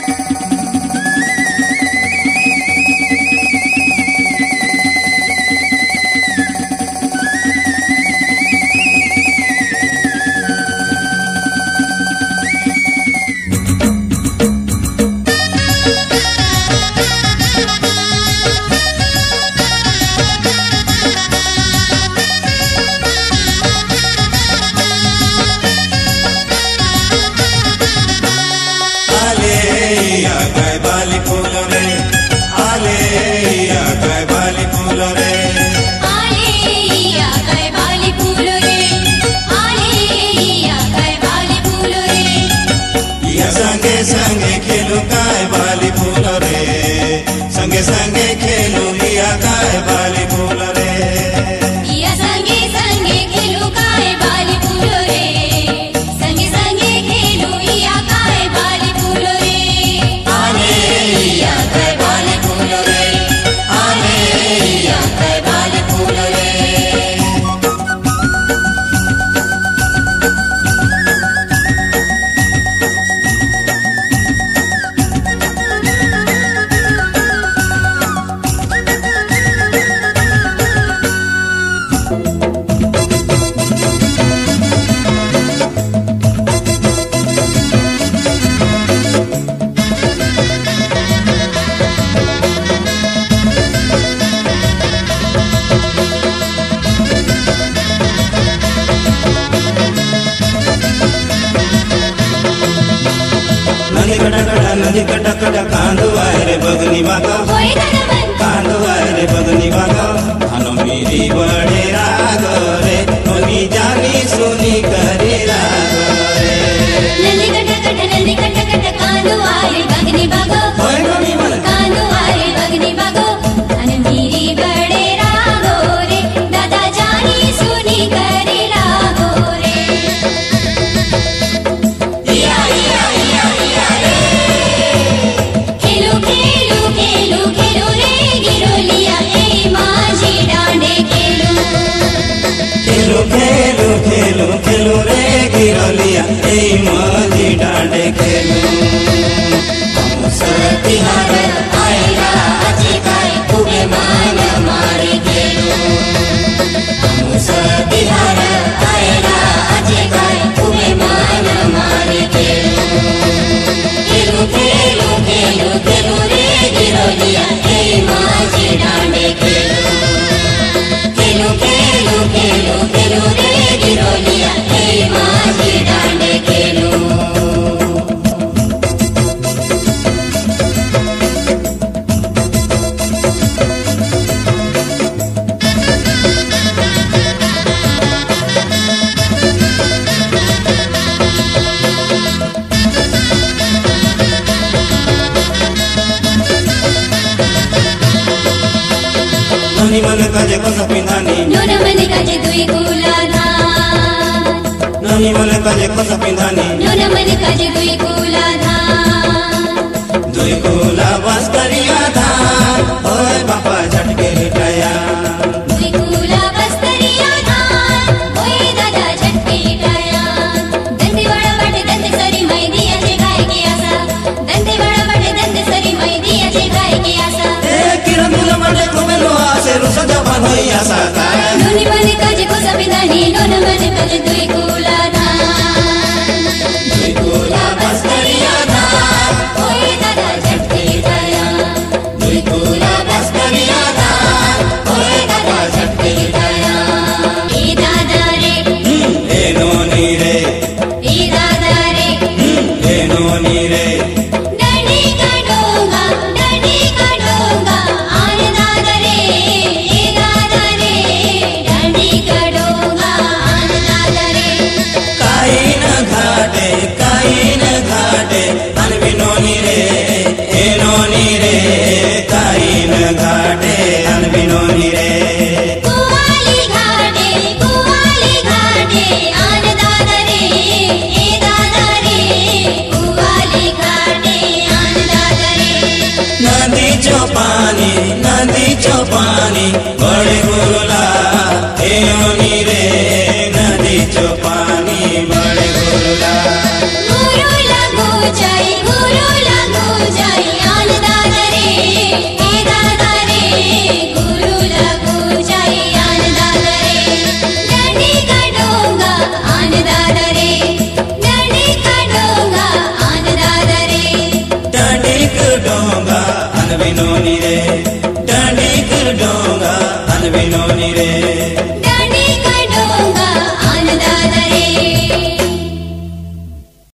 संगे खेलू काय बाली फूल रे, संगे संगे खेलू लिया काय बाली फूल रे। या संगे संगे खेलू काय बाली फूल रे, संगे संगे खेलू लिया काय बाली फूल रे। आले या काय बाली फूल रे, आले या काय बाली फूल रे। नदी कटा कटा कांदो आए रे बगनी बागा, कांदो आए रे बगनी बागा। हनो मेरी बड़े राग रे, नोनी जानी सुनी करे राग रे। नदी कटा कटा कांदो आए रे बगनी बागा, कांदो आए रे बगनी बागा। हनो मेरी बड़े राग रे, दादा जानी सुनी करे राग रे। खेलू खेलू खेलू रे गिरोलिया ए माझी डांडे खेलू। तिहार आएगा अजी काय खूबे मान मारे खेलू। तिहार आएगा अजी काय खूबे मान मारे खेलू। खेलू खेलू खेलू खेलू रे गिरोलिया ए माझी डांडे खेलू। खेलू खेलू खेलू खेलू रे गिरोलिया ए माझी डांडे खेलू। नोनी मन काजे कोसा पिंधानी, नोना मन काजे दुई कुला धान। नोनी मन काजे कोसा पिंधानी, नोना मन काजे दुई कुला धान। दुई कुला बस करिया धान, ओए बापा झटके लिटाया। दुई कुला बस करिया धान, ओए दादा झटके लिटाया। दंते बड़ा बड़े दंते सरी मई दिया जे गाय के आसा। दंते बड़ा बड़े दंते सरी मई दिया जे गाय के आसा। ए किरण मुला मटे घुमेलो आसे रुसा जवान होइया साका। नोनी मन काजे कोसा पिंधानी, नोना मन काजे दुई कुला धान। दुई कुला बस करिया धान, ओए दादा झटके लिटाया। दुई कुला बस करिया धान, ओए दादा झटके लिटाया। ए दादा रे, ए नोनी रे, ए दादा रे, ए नोनी रे। डंडी का डोंगा आन दादा रे, ए दादा रे। डंडी का डोंगा आन दादा रे। काई न घाटे अनबी नोनी रे, ए नोनी रे। काई न घाटे अनबी नोनी रे। कुवाली घाटे आन दादा रे, ए दादा रे। कुवाली घाटे आन दादा रे। नदी चो पानी बड़े गुरुला, ए नोनी रे। नदी चो पानी बड़े गुरुला। गुरु लगो मानवी नोनी रे